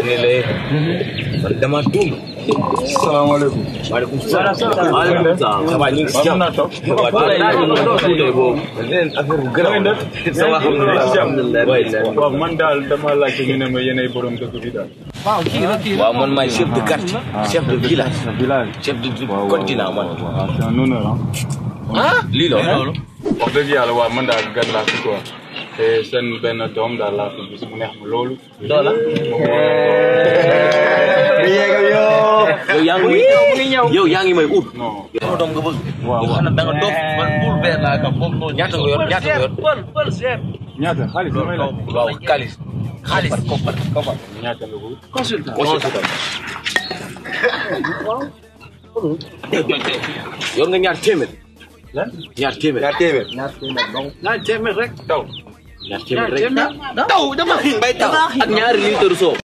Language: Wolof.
nilai. Dama tum. Assalamualaikum. Waalaikumsalam. Waalaikumsalam. Sama ni siap. Waaw man daal dama laajte ñu ne ma yéenay borom dëkk bi daal. Waaw man maay chef de quartier, chef de village, chef de continent man. Waaw c'est un honneur Ah, lii la loolu. wax dëgg yàlla waaw man daal gan laa fi quoi te seen benn doom daal laa fi gis mu neex ma loolu. Doola. Yow yaa ngi may ut. non. Sama doom nga bëgg. waaw Nga xam ne da nga dof man bul beer laa ka foofu noonu ñaata nga yor ñaata nga yor. ñaata xaalis damay laaj. Waaw xaalis. Koppar. ñaata nga ko. Consultant. Yor nga ñaar téeméer. lan. ñaar téeméer. ñaar téeméer. ñaar téeméer rek. taw. ñaar téeméer rek. Taw dama xiin bay taw ak ñaari litre soo.